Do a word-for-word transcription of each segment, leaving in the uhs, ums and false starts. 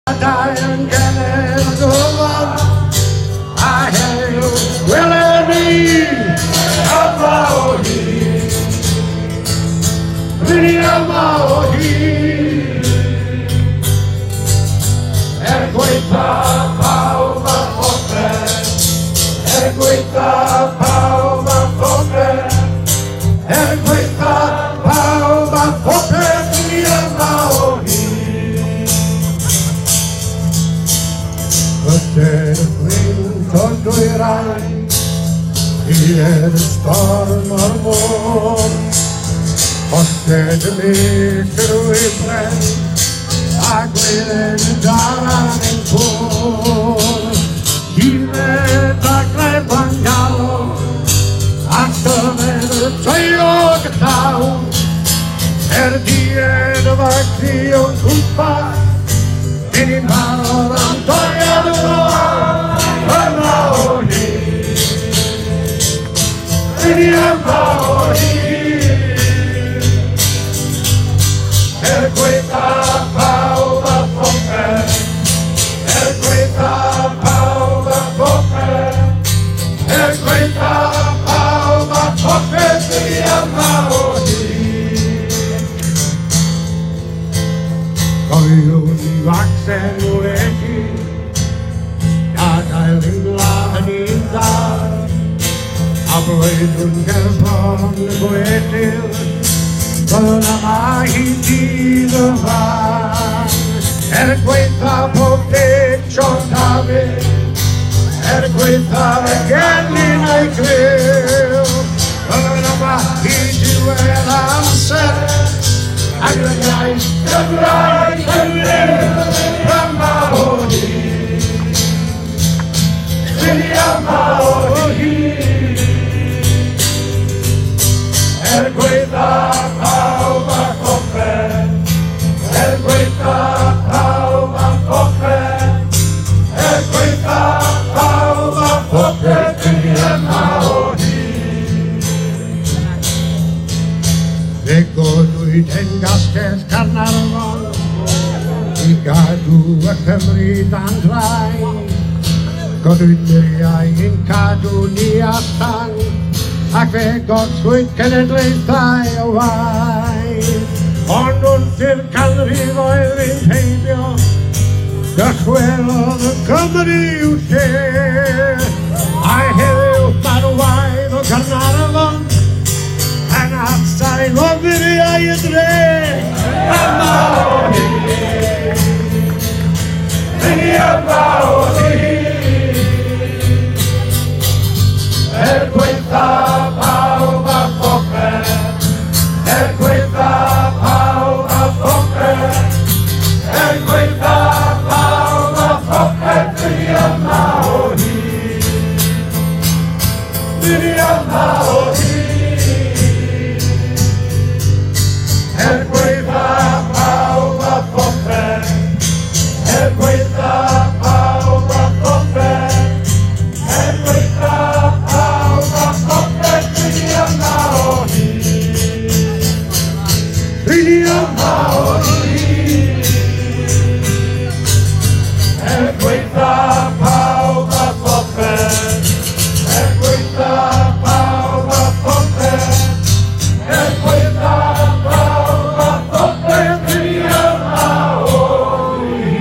Dying can go on. I have you willing me of my heat, really of my heat. E questa pausa forte, e questa pausa forte, e questa pausa forte, really of my heat. Förstärkning kontinuerar i en stormar vår. Förstärkning leker och i bränn, aglen dagen får. Givet aglen bangalo, aktöver sig och tau. Är tiden vakti och kupa, in mano Antonio Maori, in Maori, e questa pausa forte, e questa pausa forte, e questa pausa forte, in Maori. Coglioni vaxen Abreidun gerfan goetil Bona mahiti de van Er questa pote chotave Er questa gallina I quil Bona mahiti when I'm set I'm the night, the bright, the live from Maori William Maori E questa pausa forte, e questa pausa forte, e questa pausa forte William Maori. Ecco lui den gastes carnaval, I cadw y Cymru dan drai. Godwydriau yn cadw ni allan, ac fe gorswyd cenedlaethau o waith. Ond wrth i'r canrif oedd yn heibio, dychwelodd y Cymru i'w lle. A heddiw marwaith o Gaernarfon, yn ardal o furiau y dre. A Maori, William Maori. E questa pausa forte, e questa pausa forte, e questa pausa forte William Maori, William Maori. E questa pausa forte, e questa pausa forte, e questa William Maori, William Maori, e questa pausa forte, e questa pausa forte, e questa pausa forte William Maori.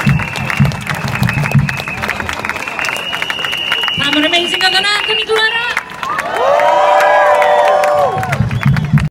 Amazing ang anak ni Clara.